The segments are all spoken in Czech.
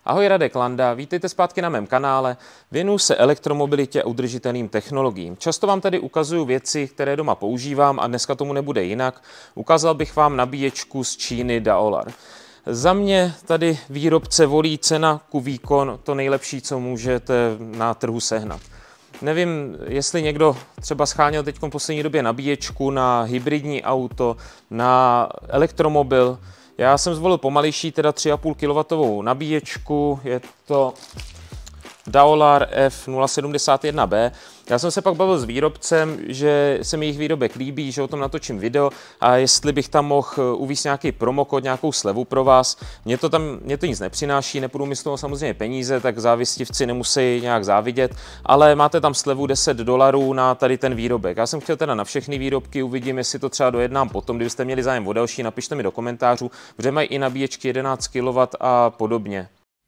Ahoj, Radek Landa, vítejte zpátky na mém kanále. Věnuju se elektromobilitě a udržitelným technologiím. Často vám tady ukazuju věci, které doma používám a dneska tomu nebude jinak. Ukázal bych vám nabíječku z Číny Daolar. Za mě tady výrobce volí cena ku výkon to nejlepší, co můžete na trhu sehnat. Nevím, jestli někdo třeba scháněl teď v poslední době nabíječku na hybridní auto, na elektromobil. Já jsem zvolil pomalejší, teda 3,5 kW nabíječku, je to Daolar F071B. Já jsem se pak bavil s výrobcem, že se mi jejich výrobek líbí, že o tom natočím video a jestli bych tam mohl uvést nějaký promokód, nějakou slevu pro vás. Mně to nic nepřináší, nepůjdu mi z toho samozřejmě peníze, tak závistivci nemusí nějak závidět, ale máte tam slevu $10 na tady ten výrobek. Já jsem chtěl teda na všechny výrobky, uvidím, jestli to třeba dojednám potom, kdybyste měli zájem o další, napište mi do komentářů, protože mají i nabíječky 11 kW a podobně.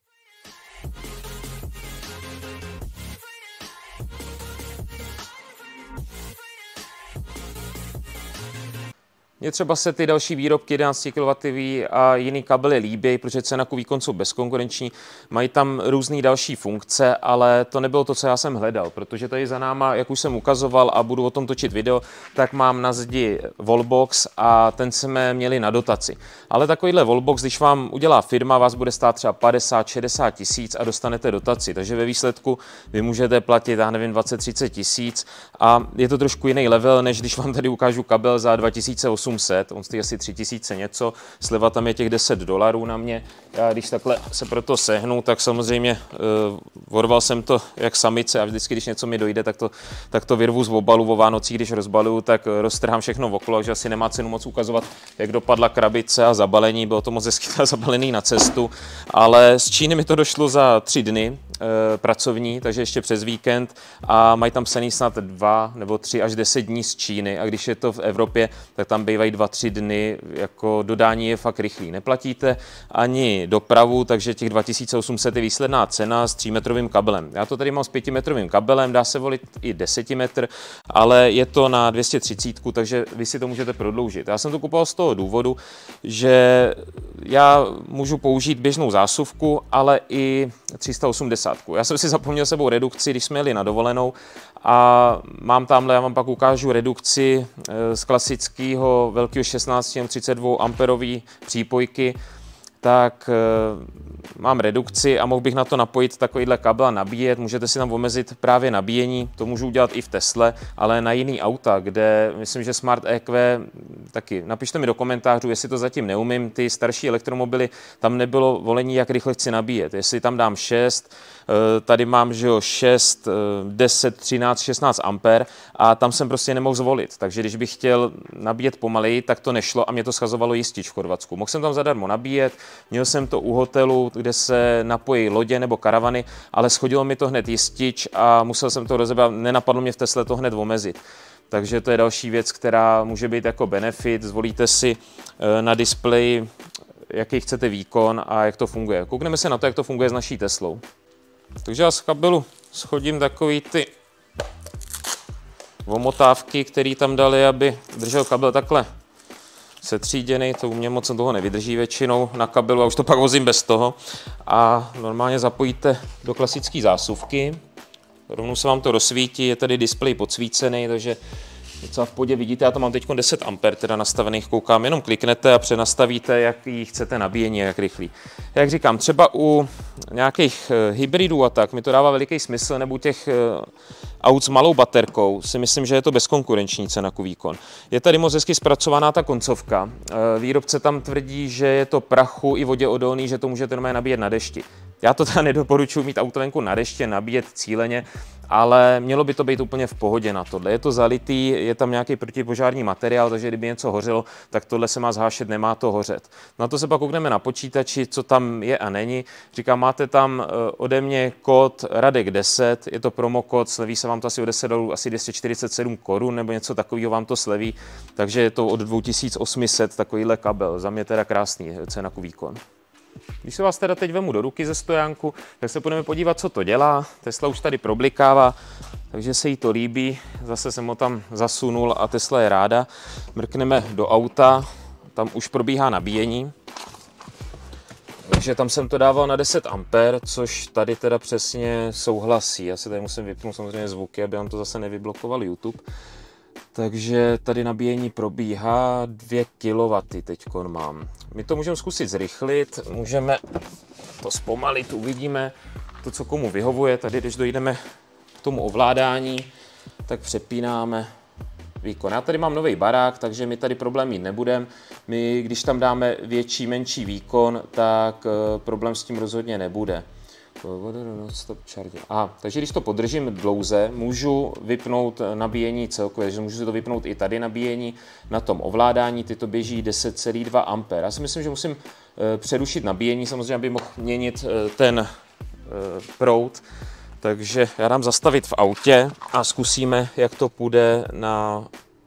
Mně třeba se ty další výrobky 11 kW a jiný kabely líbí, protože cena ku výkon jsou bezkonkurenční. Mají tam různé další funkce, ale to nebylo to, co já jsem hledal, protože tady za náma, jak už jsem ukazoval a budu o tom točit video, tak mám na zdi wallbox a ten jsme měli na dotaci. Ale takovýhle wallbox, když vám udělá firma, vás bude stát třeba 50-60 tisíc a dostanete dotaci. Takže ve výsledku vy můžete platit, já nevím, 20-30 tisíc a je to trošku jiný level, než když vám tady ukážu kabel za 2800, on stojí asi 3000 něco, sleva tam je těch $10 na mě. Já když takhle se pro to sehnu, tak samozřejmě vorval jsem to jak samice a vždycky, když něco mi dojde, tak to vyrvu z obalu o Vánocích, když rozbaluju, tak roztrhám všechno okolo, že asi nemá cenu moc ukazovat, jak dopadla krabice a zabalení, bylo to moc hezky zabalený na cestu, ale z Číny mi to došlo za 3 dny pracovní, takže ještě přes víkend a mají tam psaný snad 2 nebo 3 až 10 dní z Číny a když je to v Evropě, tak tam bývají 2-3 dny, jako dodání je fakt rychlý. Neplatíte ani dopravu, takže těch 2800 je výsledná cena s 3metrovým kabelem. Já to tady mám s 5metrovým kabelem, dá se volit i 10 metr, ale je to na 230, takže vy si to můžete prodloužit. Já jsem to kupoval z toho důvodu, že já můžu použít běžnou zásuvku, ale i 380. Já jsem si zapomněl sebou redukci, když jsme jeli na dovolenou a mám tamhle, já vám pak ukážu redukci z klasického velkého 16-32 amperový přípojky, tak mám redukci a mohl bych na to napojit takovýhle kabel a nabíjet. Můžete si tam omezit právě nabíjení, to můžu udělat i v Tesle, ale na jiný auta, kde myslím, že Smart EQ taky. Napište mi do komentářů, jestli to zatím neumím, ty starší elektromobily, tam nebylo volení, jak rychle chci nabíjet. Jestli tam dám 6, tady mám, že jo, 6, 10, 13, 16 amper a tam jsem prostě nemohl zvolit. Takže když bych chtěl nabíjet pomaleji, tak to nešlo a mě to schazovalo jistič v Chorvatsku. Mohl jsem tam zadarmo nabíjet, měl jsem to u hotelu, kde se napojí lodě nebo karavany, ale schodilo mi to hned jistič a musel jsem to rozebrat, nenapadlo mě v Tesle to hned omezit. Takže to je další věc, která může být jako benefit. Zvolíte si na displeji, jaký chcete výkon a jak to funguje. Koukneme se na to, jak to funguje s naší Teslou. Takže já z kabelu schodím takový ty omotávky, které tam dali, aby držel kabel takhle setříděný, to u mě moc toho nevydrží většinou na kabelu a už to pak vozím bez toho. A normálně zapojíte do klasické zásuvky, rovnou se vám to rozsvítí, je tady displej podsvícený, takže docela v podě vidíte, já to mám teď 10 A teda nastavených, koukám, jenom kliknete a přenastavíte, jaký chcete nabíjení, jak rychlý. Jak říkám, třeba u nějakých hybridů a tak mi to dává veliký smysl, nebo těch aut s malou baterkou si myslím, že je to bezkonkurenční cena ku výkon. Je tady moc hezky zpracovaná ta koncovka. Výrobce tam tvrdí, že je to prachu i vodě odolný, že to můžete normálně nabíjet na dešti. Já to teda nedoporučuji mít auto venku na deště, nabíjet cíleně, ale mělo by to být úplně v pohodě na tohle. Je to zalitý, je tam nějaký protipožární materiál, takže kdyby něco hořelo, tak tohle se má zhášet, nemá to hořet. Na to se pak koukneme na počítači, co tam je a není. Říkám, máte tam ode mě kód Radek10, je to promokód, sleví se vám to asi o $10, asi 247 korun nebo něco takového vám to sleví, takže je to od 2800 takovýhle kabel. Za mě teda krásný cena ku výkon. Když se vás teda teď vemu do ruky ze stojánku, tak se budeme podívat, co to dělá. Tesla už tady problikává, takže se jí to líbí. Zase jsem ho tam zasunul a Tesla je ráda. Mrkneme do auta, tam už probíhá nabíjení. Takže tam jsem to dával na 10 A, což tady teda přesně souhlasí. Já si tady musím vypnout samozřejmě zvuky, aby nám to zase nevyblokoval YouTube. Takže tady nabíjení probíhá 2 kW teďkon mám. My to můžeme zkusit zrychlit, můžeme to zpomalit, uvidíme to, co komu vyhovuje. Tady, když dojdeme k tomu ovládání, tak přepínáme výkon. Já tady mám nový barák, takže my tady problém mít nebudeme. My, když tam dáme větší, menší výkon, tak problém s tím rozhodně nebude. Aha, takže když to podržím dlouze, můžu vypnout nabíjení celkově, takže můžu to vypnout i tady nabíjení na tom ovládání, ty to běží 10,2 A. Já si myslím, že musím přerušit nabíjení, samozřejmě, aby mohl měnit ten proud. Takže já dám zastavit v autě a zkusíme, jak to půjde na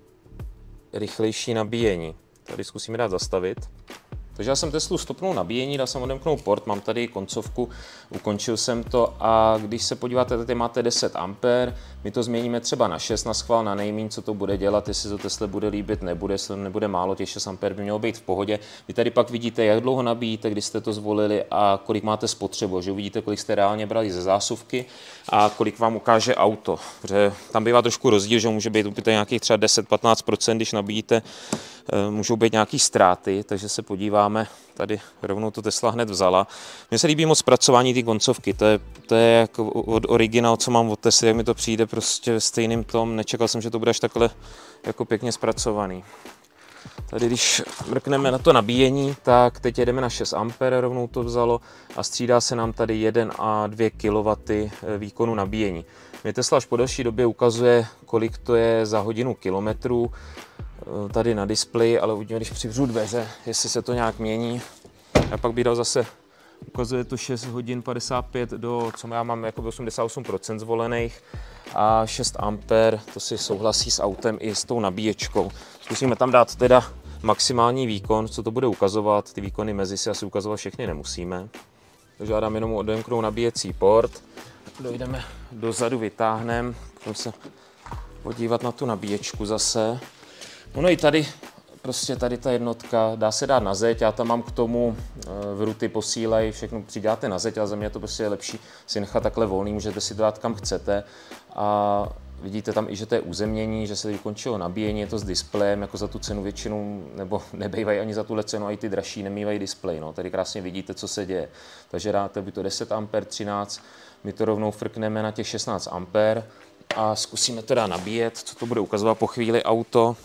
rychlejší nabíjení. Tady zkusíme dát zastavit. Takže já jsem Teslu stopnul nabíjení, dal jsem odemknout port, mám tady koncovku, ukončil jsem to a když se podíváte, tady máte 10 A, my to změníme třeba na 6 na schvál, na nejmíň, co to bude dělat, jestli to Tesle bude líbit, nebude, jestli nebude málo, těch 6 A by mělo být v pohodě. Vy tady pak vidíte, jak dlouho nabíjíte, když jste to zvolili a kolik máte spotřebu, že uvidíte, kolik jste reálně brali ze zásuvky a kolik vám ukáže auto, protože tam bývá trošku rozdíl, že může být úplně nějakých třeba 10-15%, když nabíjíte, můžou být nějaký ztráty, takže se podíváme, tady rovnou to Tesla hned vzala. Mně se líbí moc zpracování té koncovky, to je jako od originál, co mám od Tesly, jak mi to přijde prostě ve stejným tom, nečekal jsem, že to bude až takhle jako pěkně zpracovaný. Tady když mrkneme na to nabíjení, tak teď jedeme na 6 A, rovnou to vzalo a střídá se nám tady 1 a 2 kW výkonu nabíjení. Mě Tesla až po delší době ukazuje, kolik to je za hodinu kilometrů tady na displeji, ale uvidíme, když přivřu dveře, jestli se to nějak mění. A pak bych dal zase, ukazuje to 6 hodin 55 do, co já mám jako 88% zvolených a 6 A, to si souhlasí s autem i s tou nabíječkou. Zkusíme tam dát teda maximální výkon, co to bude ukazovat, ty výkony mezi si asi ukazovat všechny nemusíme. Takže já dám jenom odemknout nabíjecí port, dojdeme dozadu, vytáhneme, budeme se podívat na tu nabíječku zase. Ono i tady, prostě tady ta jednotka, dá se dát na zeď, já tam mám k tomu vruty posílej, všechno přidáte na zeď, ale za mě to prostě je lepší si nechat takhle volný, můžete si to dát kam chcete a vidíte tam i, že to je uzemnění, že se vykončilo nabíjení, je to s displejem, jako za tu cenu většinou, nebo nebejvají ani za tuhle cenu, a i ty dražší nemývají displej, no, tady krásně vidíte, co se děje. Takže dáte by to 10 A, 13, my to rovnou frkneme na těch 16 A a zkusíme teda nabíjet, co to bude ukazovat po chvíli auto.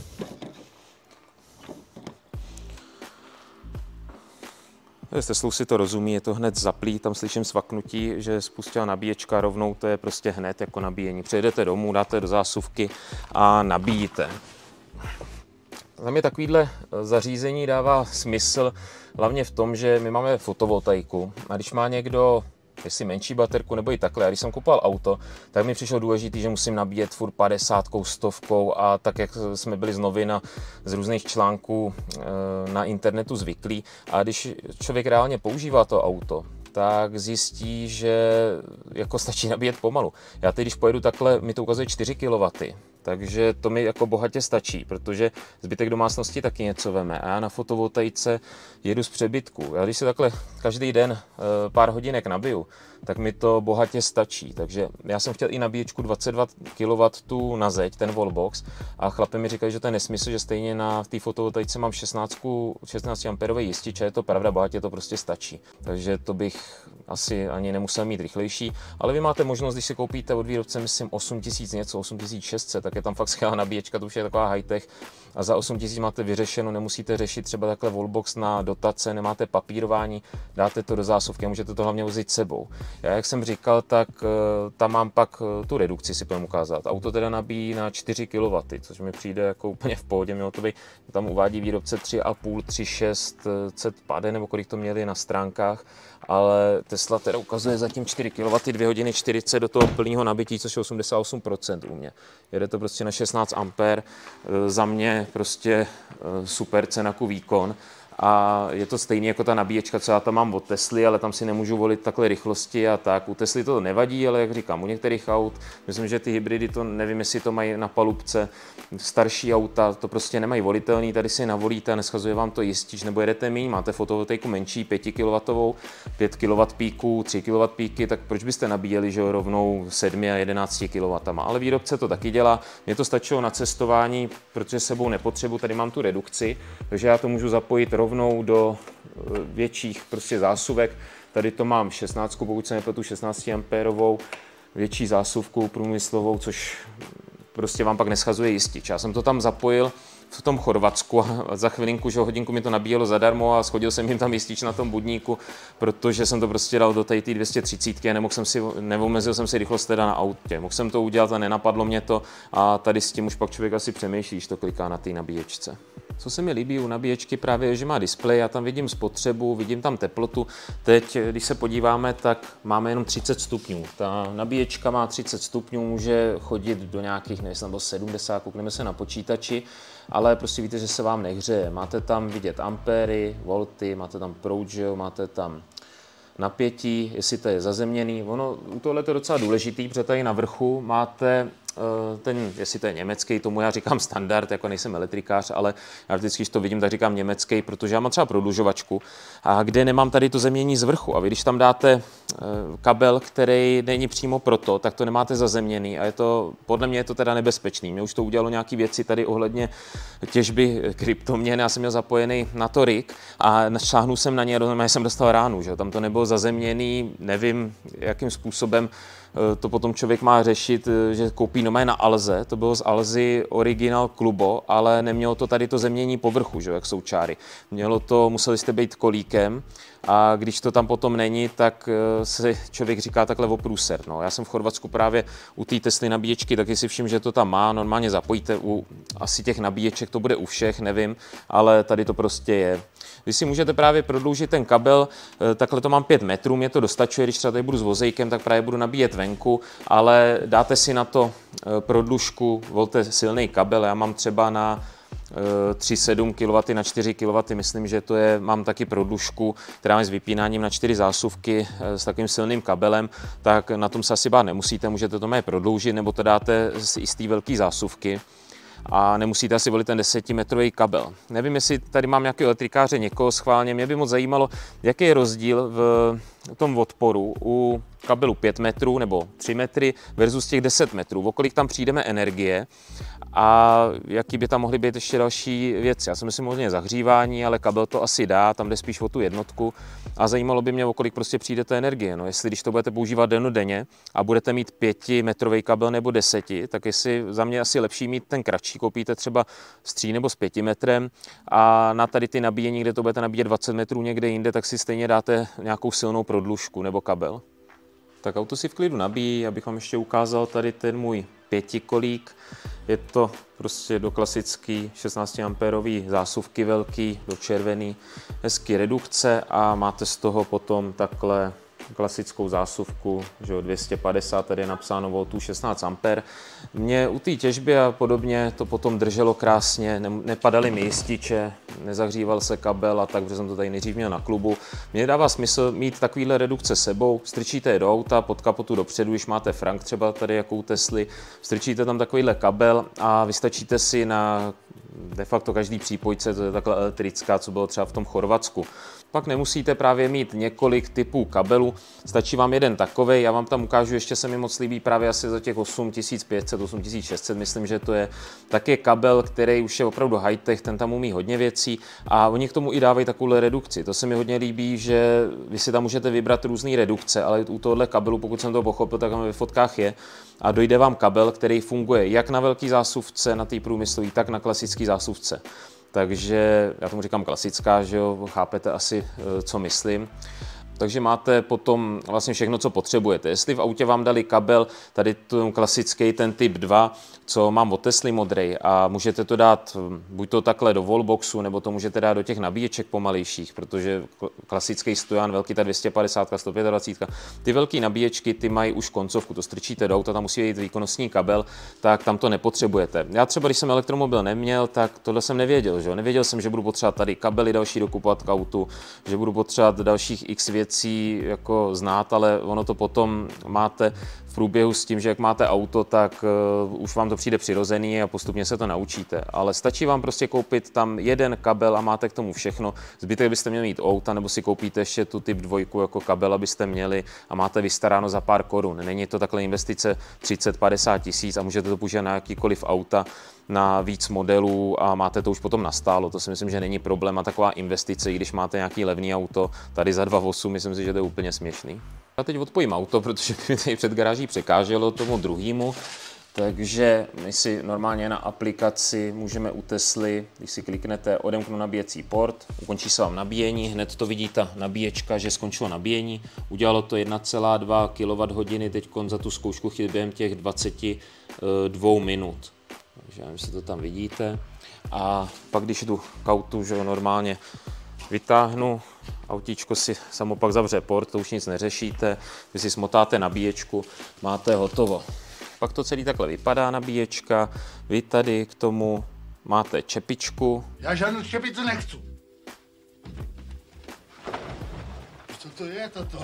S Teslou si to rozumí, je to hned zaplý, tam slyším svaknutí, že spustila nabíječka rovnou, to je prostě hned jako nabíjení. Přijedete domů, dáte do zásuvky a nabíjíte. Za mě takovýhle zařízení dává smysl hlavně v tom, že my máme fotovoltaiku a když má někdo jestli menší baterku nebo i takhle. A když jsem kupoval auto, tak mi přišlo důležité, že musím nabíjet furt 50, 100 a tak, jak jsme byli z novin a z různých článků na internetu zvyklí. A když člověk reálně používá to auto, tak zjistí, že jako stačí nabíjet pomalu. Já teď, když pojedu takhle, mi to ukazuje 4 kW, takže to mi jako bohatě stačí, protože zbytek domácnosti taky něco veme. A já na fotovoltaice jedu z přebytku. Já když se takhle každý den pár hodinek nabiju, tak mi to bohatě stačí. Takže já jsem chtěl i nabíječku 22 kW na zeď, ten wallbox, a chlapi mi říkají, že to je nesmysl, že stejně na té fotovoltaice mám 16 A jistič, a je to pravda, bohatě to prostě stačí. Takže to bych asi ani nemusel mít rychlejší, ale vy máte možnost, když si koupíte od výrobce, myslím 8000 něco, 8600, tak je tam fakt skvělá nabíječka, to už je taková high-tech a za 8000 máte vyřešeno, nemusíte řešit třeba takhle wallbox na dotace, nemáte papírování, dáte to do zásuvky a můžete to hlavně vozit sebou. Já, jak jsem říkal, tak tam mám pak tu redukci, si budeme ukázat. Auto teda nabíjí na 4 kW, což mi přijde jako úplně v pohodě, mělo to být, tam uvádí výrobce 3,5, 3,6 CPD, nebo kolik to měli na stránkách, ale Tesla teda ukazuje zatím 4 kW, 2 hodiny 40 do toho plného nabití, což je 88% u mě. Jede to prostě na 16 A, za mě prostě super cena ku výkon a je to stejné jako ta nabíječka, co já tam mám od Tesly, ale tam si nemůžu volit takhle rychlosti a tak. U Tesly to nevadí, ale jak říkám, u některých aut, myslím, že ty hybridy to nevím, jestli to mají na palubce, starší auta to prostě nemají volitelný, tady si navolíte a neschazuje vám to jistič, nebo jedete míň, máte fotovoltaiku menší, 5 kW, 5 kW píků, 3 kW píky, tak proč byste nabíjeli, že rovnou 7 a 11 kW, ale výrobce to taky dělá. Mně to stačilo na cestování, protože s sebou nepotřebuji, tady mám tu redukci, takže já to můžu zapojit rovnou do větších prostě zásuvek. Tady to mám 16, pokud se nepletu, 16 amperovou, větší zásuvku průmyslovou, což prostě vám pak neschazuje jistič. Já jsem to tam zapojil v tom Chorvatsku a za chvilinku, že hodinku mi to nabíjelo zadarmo a schodil jsem jim tam jistič na tom budníku, protože jsem to prostě dal do té 230 a neomezil jsem si rychlost teda na autě. Mohl jsem to udělat a nenapadlo mě to a tady s tím už pak člověk asi přemýšlí, když to kliká na té nabíječce. Co se mi líbí u nabíječky právě je, že má displej, já tam vidím spotřebu, vidím tam teplotu. Teď, když se podíváme, tak máme jenom 30 stupňů. Ta nabíječka má 30 stupňů, může chodit do nějakých, nevím, 70, koukneme se na počítači, ale prostě víte, že se vám nehřeje. Máte tam vidět ampéry, volty, máte tam proud, máte tam napětí, jestli to je zazemněný. U tohle je to docela důležitý, protože tady na vrchu máte jestli to je německý, tomu já říkám standard, jako nejsem elektrikář, ale já vždycky, když to vidím, tak říkám německý, protože já mám třeba prodlužovačku, a kde nemám tady to zazemnění z vrchu. A vy, když tam dáte kabel, který není přímo proto, tak to nemáte zazemněný a podle mě je to teda nebezpečný. Mě už to udělalo nějaké věci tady ohledně těžby kryptoměn, já jsem měl zapojený na to rig a šáhnul jsem na ně a jsem dostal ránu, že tam to nebylo zazemněný, nevím, jakým způsobem to potom člověk má řešit, že koupí nové na Alze, to bylo z Alzy Original Clubo, ale nemělo to tady to zemění povrchu, že, jak jsou čáry. Museli jste být kolíkem a když to tam potom není, tak se člověk říká takhle o průser. No, já jsem v Chorvatsku právě u té Tesly nabíječky, taky si všim, že to tam má, normálně zapojíte asi těch nabíječek, to bude u všech, nevím, ale tady to prostě je. Vy si můžete právě prodloužit ten kabel, takhle to mám 5 metrů, mě to dostačuje, když třeba tady budu s vozejkem, tak právě budu nabíjet venku, ale dáte si na to prodlužku, volte silný kabel, já mám třeba na 3,7 kW na 4 kW, myslím, že mám taky prodlužku, která je s vypínáním na 4 zásuvky s takovým silným kabelem, tak na tom se asi bát nemusíte, můžete to prodloužit, nebo to dáte z té velké zásuvky. A nemusíte asi volit ten 10metrový kabel. Nevím, jestli tady mám nějakého elektrikáře, někoho schválně. Mě by moc zajímalo, jaký je rozdíl v tom odporu u kabelu 5 metrů nebo 3 metry versus těch 10 metrů. O kolik tam přijdeme energie a jaký by tam mohly být ještě další věci. Já si myslím hodně zahřívání, ale kabel to asi dá, tam jde spíš o tu jednotku. A zajímalo by mě, o kolik prostě přijdete energie. No, jestli když to budete používat dennodenně a budete mít 5metrový kabel nebo 10, tak jestli za mě asi lepší mít ten kratší, koupíte třeba s 3 nebo s 5 metrem a na tady ty nabíjení, kde to budete nabíjet 20 metrů někde jinde, tak si stejně dáte nějakou silnou prodlužku nebo kabel. Tak auto si v klidu nabíjí, abych vám ještě ukázal tady ten můj 5kolík. Je to prostě do klasický 16 amperový zásuvky velký, do červený, hezký redukce a máte z toho potom takhle klasickou zásuvku, že 250, tady je napsáno voltů 16 amper. Mě u té těžby a podobně to potom drželo krásně, nepadaly mi jističe, nezahříval se kabel a tak, protože jsem to tady nejdřív měl na klubu. Mně dává smysl mít takovýhle redukce sebou, strčíte je do auta, pod kapotu dopředu, když máte Frank třeba tady jako u Tesly, strčíte tam takovýhle kabel a vystačíte si na de facto každý přípojce, to je takhle elektrická, co bylo třeba v tom Chorvatsku. Pak nemusíte právě mít několik typů kabelů, stačí vám jeden takovej, já vám tam ukážu, ještě se mi moc líbí právě asi za těch 8500, 8600, myslím, že to je taky kabel, který už je opravdu high-tech, ten tam umí hodně věcí a oni k tomu i dávají takovou redukci. To se mi hodně líbí, že vy si tam můžete vybrat různé redukce, ale u tohohle kabelu, pokud jsem to pochopil, tak tam ve fotkách je a dojde vám kabel, který funguje jak na velký zásuvce, na té průmyslové, tak na klasický zásuvce. Takže já tomu říkám klasická, že jo, chápete asi, co myslím. Takže máte potom vlastně všechno, co potřebujete. Jestli v autě vám dali kabel, tady ten klasický, ten typ 2, co mám od Tesly modrej, a můžete to dát buď to takhle do wallboxu, nebo to můžete dát do těch nabíječek pomalejších, protože klasický stojan, velký ta 250, 125, ty velké nabíječky, ty mají už koncovku, to strčíte do auta, tam musí být výkonnostní kabel, tak tam to nepotřebujete. Já třeba, když jsem elektromobil neměl, tak tohle jsem nevěděl, že? Nevěděl jsem, že budu potřebovat tady kabely další dokupovat k autu, že budu potřebovat dalších x věcí jako znát, ale ono to potom máte v průběhu s tím, že jak máte auto, tak už vám to přijde přirozený a postupně se to naučíte. Ale stačí vám prostě koupit tam jeden kabel a máte k tomu všechno. Zbytek byste měli mít auta, nebo si koupíte ještě tu typ 2 jako kabel, abyste měli a máte vystaráno za pár korun. Není to takhle investice 30-50 tisíc a můžete to použít na jakýkoliv auta, na víc modelů a máte to už potom nastálo. To si myslím, že není problém a taková investice, i když máte nějaký levný auto, tady za 2,8, myslím si, že to je úplně směšný. Já teď odpojím auto, protože by mi tady před garáží překáželo tomu druhému, takže my si normálně na aplikaci můžeme u Tesly, když si kliknete odemknu nabíjecí port, ukončí se vám nabíjení, hned to vidí ta nabíječka, že skončilo nabíjení. Udělalo to 1,2 kWh teď za tu zkoušku chyt během těch 22 minut. Takže nevím, jestli to tam vidíte. A pak když jdu k autu, že normálně vytáhnu, autíčko si samo pak zavře port, to už nic neřešíte, vy si smotáte nabíječku, máte hotovo. Pak to celý takhle vypadá nabíječka, vy tady k tomu máte čepičku. Já žádnou čepici nechci. Co to je toto?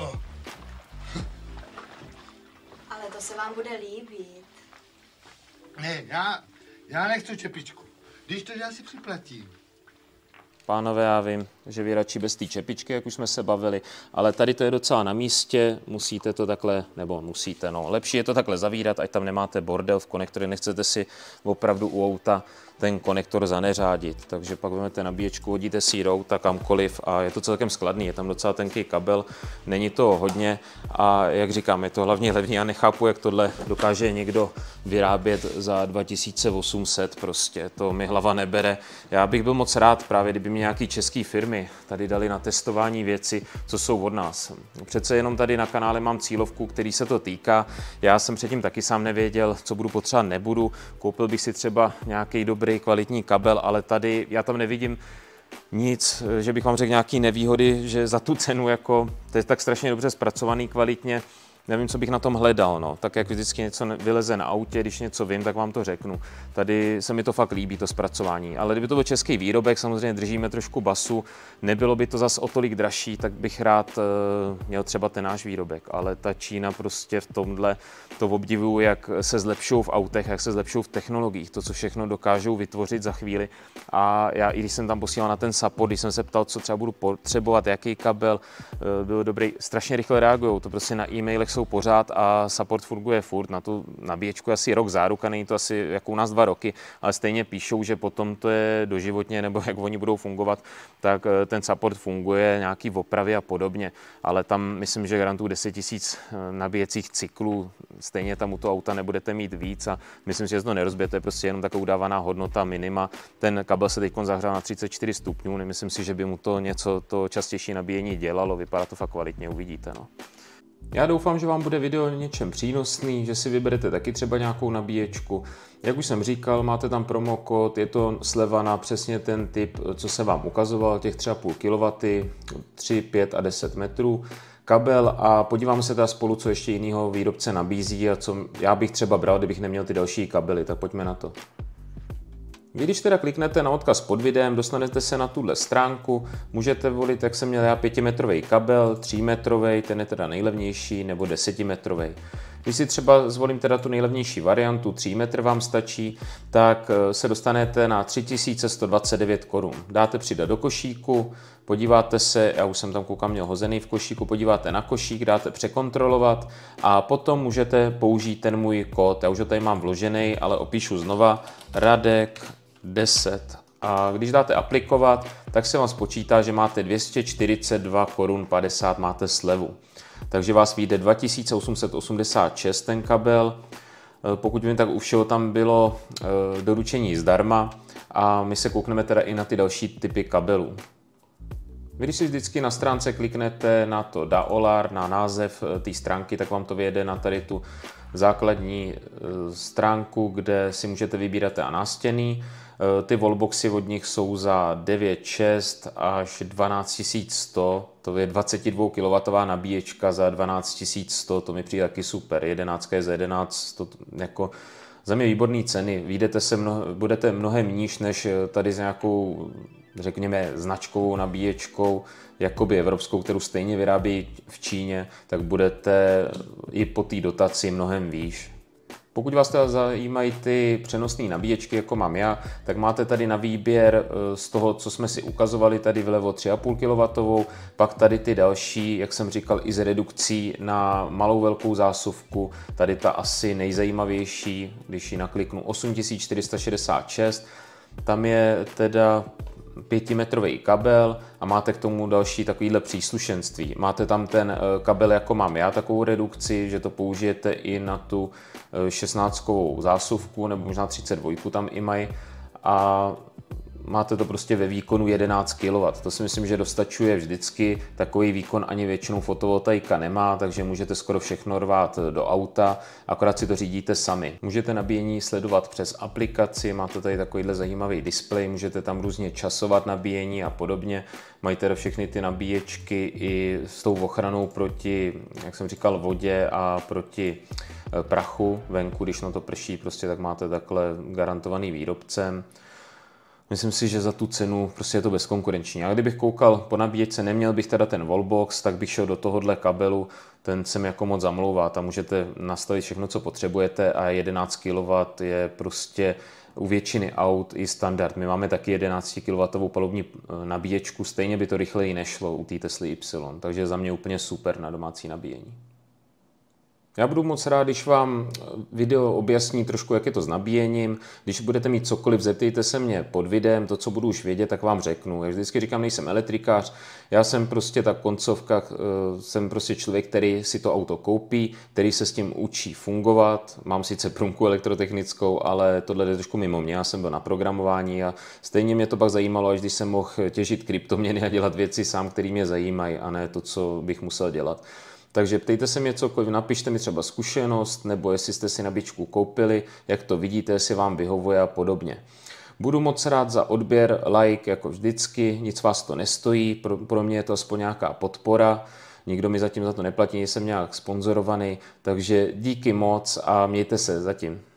Ale to se vám bude líbit. Ne, já nechci čepičku. Když to já si připlatím. Pánové, já vím, že vy radši bez té čepičky, jak už jsme se bavili, ale tady to je docela na místě, musíte to takhle, nebo musíte, no, lepší je to takhle zavírat, ať tam nemáte bordel v konektory, nechcete si opravdu u auta ten konektor zaneřádit, takže pak vezmete nabíječku, hodíte si ji do auta kamkoliv a je to celkem skladný, je tam docela tenký kabel, není to hodně a jak říkám, je to hlavně levný, já nechápu, jak tohle dokáže někdo vyrábět za 2800 prostě, to mi hlava nebere. Já bych byl moc rád právě, kdyby mi nějaký český firmy tady dali na testování věci, co jsou od nás. Přece jenom tady na kanále mám cílovku, který se to týká, já jsem předtím taky sám nevěděl, co budu potřebovat, nebudu, koupil bych si třeba nějaký dobrý kvalitní kabel, ale tady já tam nevidím nic, že bych vám řekl nějaký nevýhody, že za tu cenu jako, to je tak strašně dobře zpracovaný kvalitně, nevím, co bych na tom hledal, no. Tak jak vždycky něco vyleze na autě, když něco vím, tak vám to řeknu. Tady se mi to fakt líbí, to zpracování. Ale kdyby to byl český výrobek, samozřejmě držíme trošku basu, nebylo by to zas o tolik dražší, tak bych rád měl třeba ten náš výrobek. Ale ta Čína prostě v tomhle to obdivuju, jak se zlepšují v autech, jak se zlepšují v technologiích, to, co všechno dokážou vytvořit za chvíli. A já, i když jsem tam posílal na ten support, když jsem se ptal, co třeba budu potřebovat, jaký kabel, byl dobrý, strašně rychle reagují. To prostě na e-mailech jsou pořád a support funguje furt. Na tu nabíječku asi rok záruka, není to asi jako u nás 2 roky, ale stejně píšou, že potom to je doživotně, nebo jak oni budou fungovat, tak ten support funguje, nějaký opravy a podobně. Ale tam myslím, že garantuju 10 000 nabíjecích cyklů, stejně tam u toho auta nebudete mít víc a myslím si, že to nerozbijete, prostě jenom taková udávaná hodnota minima. Ten kabel se teď zahřál na 34 stupňů, nemyslím si, že by mu to něco to častější nabíjení dělalo, vypadá to fakt kvalitně, uvidíte. No. Já doufám, že vám bude video něčem přínosný, že si vyberete taky třeba nějakou nabíječku. Jak už jsem říkal, máte tam promokód, je to sleva na přesně ten typ, co jsem vám ukazoval, těch 3,5 kW, 3, 5 a 10 metrů. Kabel a podíváme se teda spolu, co ještě jiného výrobce nabízí a co já bych třeba bral, kdybych neměl ty další kabely, tak pojďme na to. Vy, když teda kliknete na odkaz pod videem, dostanete se na tuhle stránku, můžete volit, jak jsem měl já, 5metrový kabel, 3metrový, ten je teda nejlevnější, nebo 10metrový. Když si třeba zvolím teda tu nejlevnější variantu, 3 metr vám stačí, tak se dostanete na 3129 korun. Dáte přidat do košíku, podíváte se, já už jsem tam koukám měl hozený v košíku, podíváte na košík, dáte překontrolovat a potom můžete použít ten můj kód, já už ho tady mám vložený, ale opíšu znova, Radek 10. A když dáte aplikovat, tak se vám spočítá, že máte 242 korun 50, máte slevu. Takže vás vyjde 2886 ten kabel. Pokud vím, tak u všeho tam bylo doručení zdarma a my se koukneme teda i na ty další typy kabelů. Vy, když si vždycky na stránce kliknete na to Daolar, na název té stránky, tak vám to vyjede na tady tu základní stránku, kde si můžete vybírat a nástěny. Ty wallboxy od nich jsou za 9,6 až 12 100, to je 22 kW nabíječka za 12 100, to mi přijde taky super, 11 je za 11, to jako za mě výborné ceny, budete mnohem níž než tady s nějakou, řekněme, značkovou nabíječkou, jakoby evropskou, kterou stejně vyrábí v Číně, tak budete i po té dotaci mnohem výš. Pokud vás teda zajímají ty přenosné nabíječky, jako mám já, tak máte tady na výběr z toho, co jsme si ukazovali tady vlevo 3,5 kW, pak tady ty další, jak jsem říkal, i s redukcí na malou velkou zásuvku, tady ta asi nejzajímavější, když ji nakliknu 8466, tam je teda 5metrový kabel a máte k tomu další takovýhle příslušenství. Máte tam ten kabel, jako mám já, takovou redukci, že to použijete i na tu 16kovou zásuvku, nebo možná 32 tam i mají, a máte to prostě ve výkonu 11 kW. To si myslím, že dostačuje vždycky. Takový výkon ani většinou fotovoltaika nemá, takže můžete skoro všechno rvát do auta, akorát si to řídíte sami. Můžete nabíjení sledovat přes aplikaci, máte tady takovýhle zajímavý displej, můžete tam různě časovat nabíjení a podobně. Mají teda všechny ty nabíječky i s tou ochranou proti, jak jsem říkal, vodě a proti prachu venku, když na to prší, prostě tak máte takhle garantovaný výrobcem. Myslím si, že za tu cenu prostě je to bezkonkurenční. A kdybych koukal po nabíječce, neměl bych teda ten wallbox, tak bych šel do tohohle kabelu, ten se mi jako moc zamlouvá. Tam můžete nastavit všechno, co potřebujete, a 11 kW je prostě u většiny aut i standard. My máme taky 11 kW palubní nabíječku, stejně by to rychleji nešlo u té Tesly Y, takže za mě úplně super na domácí nabíjení. Já budu moc rád, když vám video objasní trošku, jak je to s nabíjením. Když budete mít cokoliv, zeptejte se mě pod videem, to, co budu už vědět, tak vám řeknu. Já vždycky říkám, nejsem elektrikář, já jsem prostě ta koncovka, jsem prostě člověk, který si to auto koupí, který se s tím učí fungovat. Mám sice průmku elektrotechnickou, ale tohle je trošku mimo mě, já jsem byl na programování a stejně mě to pak zajímalo, až když jsem mohl těžit kryptoměny a dělat věci sám, které mě zajímají, a ne to, co bych musel dělat. Takže ptejte se mě cokoliv, napište mi třeba zkušenost, nebo jestli jste si nabíječku koupili, jak to vidíte, jestli vám vyhovuje a podobně. Budu moc rád za odběr, like, jako vždycky, nic vás to nestojí, pro mě je to aspoň nějaká podpora, nikdo mi zatím za to neplatí, nejsem nějak sponzorovaný, takže díky moc a mějte se zatím.